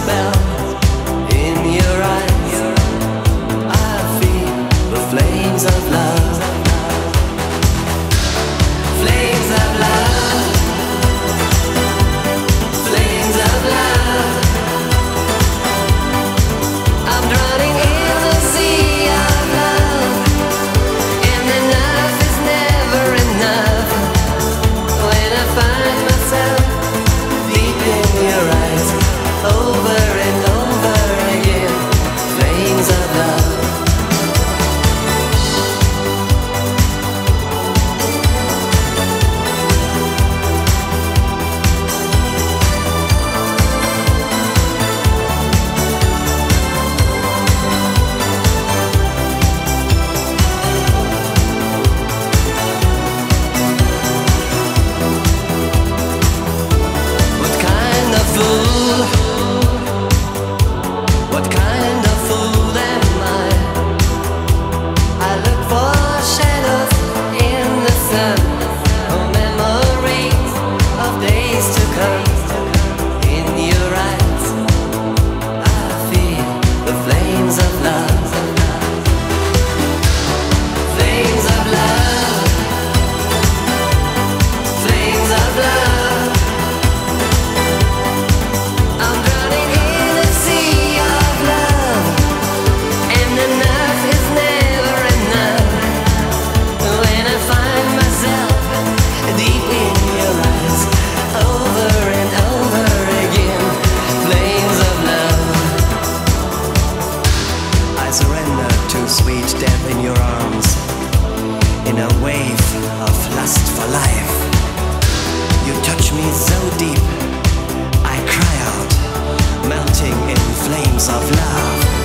spell in your eyes. I feel the flames of love. Flames of love. Flames of love. I'm drowning in the sea of love, and enough is never enough. When I find myself deep in your eyes, over and over again, flames of love. What kind of fool am I? I look for shadows in the sun, or memories of days to come. In your eyes, I feel the flames of love. Flames of love. Flames of love. I'm drowning in a sea of love, and enough is never enough. When I find myself deep in your eyes, over and over again, flames of love. I surrender to sweet death in your arms, in a wave of lust for life. You touch me so deep, I cry out, melting in flames of love.